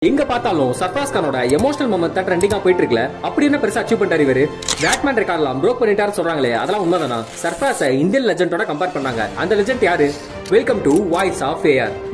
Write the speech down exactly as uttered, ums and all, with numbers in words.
எங்க பார்த்தாலும் Sarfraz கானோட emotional moment தான் ட்ரெண்டிங்கா போயிட்டு இருக்குல. அப்படி என்ன பெருசா அச்சீவ் பண்ணிட்டாரு இவரு? பேட்மேன் ரெக்கார்ட்லாம் ப்ரோக் பண்ணிட்டாரு சொல்றாங்களே, அதெல்லாம் உண்மைதானா? சர்ஃப்ராஸை இந்தியன் லெஜெண்டோட கம்பேர் பண்ணாங்க. அந்த லெஜெண்ட் யாரு? Welcome to voice of AR.